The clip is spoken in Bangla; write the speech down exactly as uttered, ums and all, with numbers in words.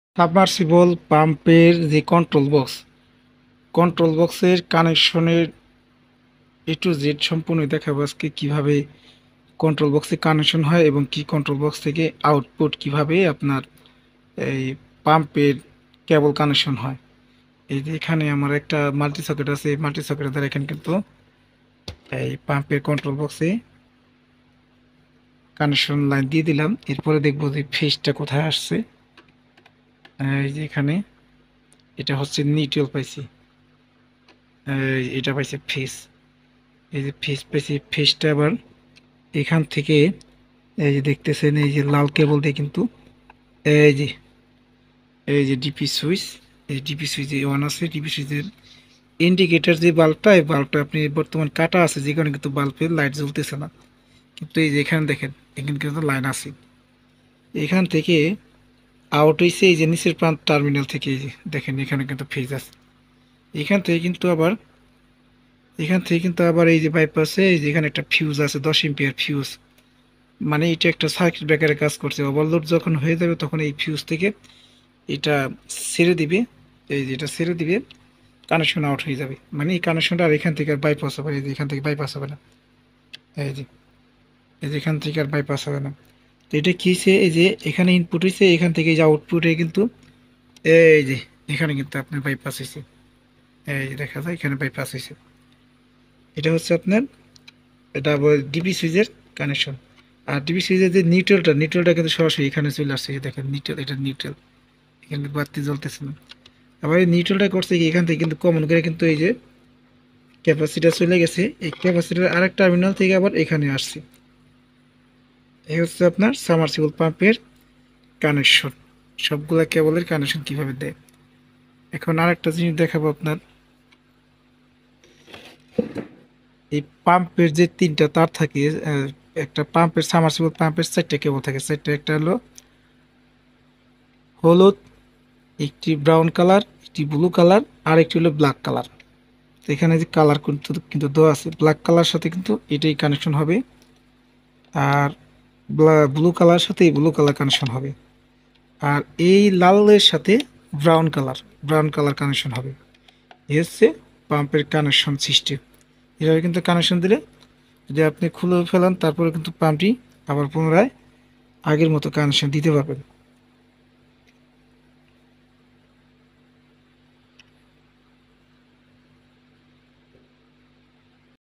সাবমার্সিবল পাম্পের যে কন্ট্রোল বক্স কন্ট্রোল বক্সের কানেকশনের এ টু জেড সম্পূর্ণ দেখাবো আজকে কীভাবে কন্ট্রোল বক্সে কানেকশন হয় এবং কি কন্ট্রোল বক্স থেকে আউটপুট কিভাবে আপনার এই পাম্পের কেবল কানেকশন হয়। এই যে এখানে আমার একটা মাল্টি সকেট আছে, এই মাল্টি সকেটের দ্বারা এখানে কিন্তু এই পাম্পের কন্ট্রোল বক্সে কানেকশন লাইন দিয়ে দিলাম। এরপরে দেখবো যে ফেজটা কোথায় আসছে। এই যে এখানে এটা হচ্ছে নিউট্রাল পাইছি, এটা পাইছে ফেজ। এই যে ফেজ পাইছি, ফেজটা আবার এখান থেকে এই যে দেখতেছেন এই যে লাল কেবল দিয়ে কিন্তু এই যে এই যে ডিপি সুইচ, এই ডিপি সুইচ ওয়ান আছে, ডিপি সুইচের ইন্ডিকেটর যে বাল্বটা, এই বাল্বটা আপনি বর্তমান কাটা আছে যে কারণে কিন্তু বাল্বের লাইট জ্বলতেছে না। কিন্তু এই যে এখানে দেখেন এখানে কিন্তু লাইন আছে। এখান থেকে আউট হয়েছে এই যে নিচের প্রান্ত টার্মিনাল থেকে, এই যে দেখেন এখানে কিন্তু ফেজ আছে। এখান থেকে কিন্তু আবার এখান থেকে কিন্তু আবার এই যে বাইপাসে এই যে এখানে একটা ফিউজ আছে, দশ এম্পিয়ার ফিউজ। মানে এটা একটা সার্কিট ব্রেকারের কাজ করছে। ওভারলোড যখন হয়ে যাবে তখন এই ফিউজ থেকে এটা ছেড়ে দিবে, এই যে এটা ছেড়ে দিবে, কানেকশন আউট হয়ে যাবে। মানে এই কানেকশনটা আর এখান থেকে আর বাইপাস হবে, এই যে এখান থেকে বাইপাস হবে না, এই যে এই যে এখান থেকে আর বাইপাস হবে না। তো এটা কী হয়েছে, এই যে এখানে ইনপুট হয়েছে, এখান থেকে যে আউটপুটে কিন্তু এই যে এখানে কিন্তু আপনার বাইপাস হয়েছে। এই যে দেখা যায় এখানে বাইপাস হয়েছে। এটা হচ্ছে আপনার এটা ডিপি সুইচের কানেকশন। আর ডিপি সুইচের যে নিউট্রালটা নিউট্রালটা কিন্তু সরাসরি এখানে চলে আসছে। দেখেন নিউট্রাল, এটা নিউট্রাল, এখানে বাতি জ্বলতেছে না। আবার এই নিউট্রালটা করছে কি এখান থেকে কিন্তু কমন করে কিন্তু এই যে ক্যাপাসিটার চলে গেছে, এই ক্যাপাসিটার আরেক টার্মিনাল থেকে আবার এখানে আসছে। এই হচ্ছে আপনার সাবমার্সিবল পাম্পের কানেকশন। সবগুলা কেবলের কানেকশন কিভাবে দেয়। এখন আরেকটা জিনিস দেখাবো আপনার, এই পাম্পের যে তিনটা তার থাকে, একটা পাম্পের সাবমার্সিবল পাম্পের চারটা কেবল থাকে। চারটা, একটা হলো হলুদ, একটি ব্রাউন কালার, একটি ব্লু কালার, আর একটি হলো ব্ল্যাক কালার। তো এখানে যে কালার কিন্তু কিন্তু দেওয়া আছে, ব্ল্যাক কালার সাথে কিন্তু এটাই কানেকশন হবে, আর ব্লু কালার সাথে এই ব্লু কালার কানেকশন হবে, আর এই লালের সাথে brown colour brown colour connection হবে। এই হচ্ছে পাম্পের কানেকশন সিস্টেম। এভাবে কিন্তু কানেকশন দিলে যদি আপনি খুলে ফেলান তারপরে কিন্তু পাম্পটি আবার পুনরায় আগের মতো কানেকশন দিতে পারবেন।